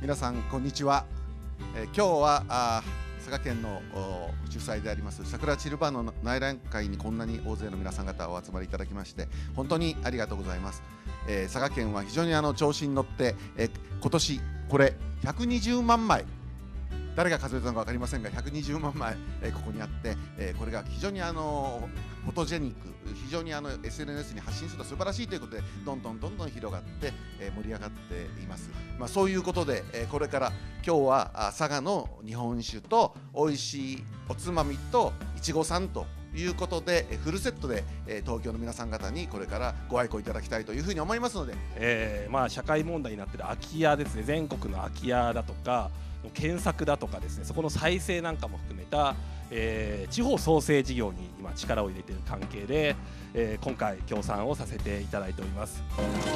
皆さんこんにちは。今日は佐賀県の主催であります桜チルバーの内覧会にこんなに大勢の皆さん方お集まりいただきまして本当にありがとうございます。佐賀県は非常に調子に乗って、今年これ120万枚、誰が数えたのか分かりませんが120万枚、ここにあって、これが非常にフォトジェニック、非常にSNS に発信すると素晴らしいということでどんどん広がって、盛り上がっています。そういうことで、これから今日は佐賀の日本酒と美味しいおつまみといちごさんということでフルセットで東京の皆さん方にこれからご愛顧いただきたいというふうに思いますので、 社会問題になっている空き家ですね、全国の空き家だとか検索だとかですね、そこの再生なんかも含めた、地方創生事業に今力を入れている関係で、今回協賛をさせていただいております。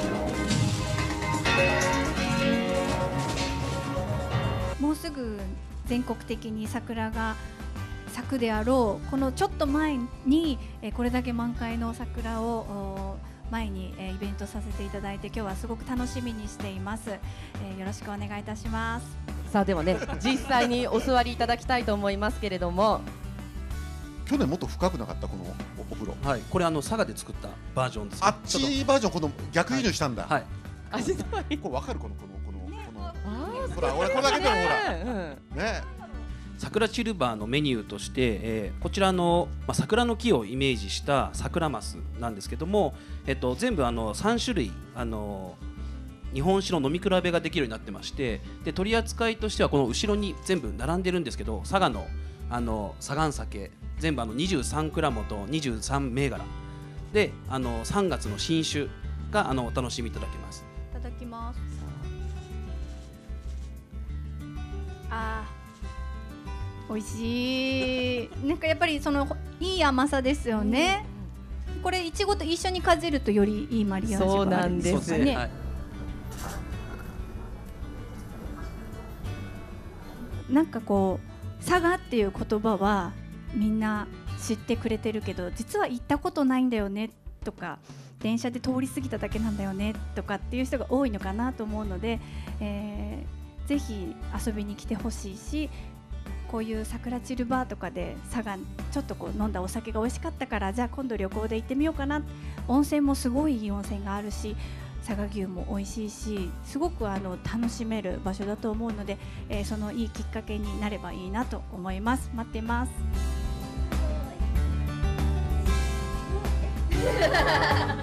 もうすぐ全国的に桜が咲くであろうこのちょっと前にこれだけ満開の桜を前にイベントさせていただいて今日はすごく楽しみにしています。よろしくお願いいたします。 さあではね実際にお座りいただきたいと思いますけれども、 去年もっと深くなかったこのお風呂。 はい、これ佐賀で作ったバージョンです。 あっちバージョンこの逆輸入したんだ。 はい。 これわかるこのほら俺これだけでもほらね。 桜チルバーのメニューとして、こちらの、桜の木をイメージした桜マスなんですけども、全部3種類日本酒の飲み比べができるようになってまして、で取り扱いとしてはこの後ろに全部並んでるんですけど、佐賀の左岸酒全部23蔵元23銘柄で3月の新酒がお楽しみいただけます。 いただきます。美味しい。なんかやっぱりいい甘さですよね。これいちごと一緒にかじるとよりいいマリアージュがあるんですかね。はい、なんか佐賀っていう言葉はみんな知ってくれてるけど実は行ったことないんだよねとか電車で通り過ぎただけなんだよねとかっていう人が多いのかなと思うので、ぜひ遊びに来てほしいし、こういう桜チルバーとかで佐賀ちょっと飲んだお酒が美味しかったからじゃあ今度旅行で行ってみようかな。温泉もすごいいい温泉があるし佐賀牛も美味しいしすごく楽しめる場所だと思うので、そのいいきっかけになればいいなと思います。待ってます。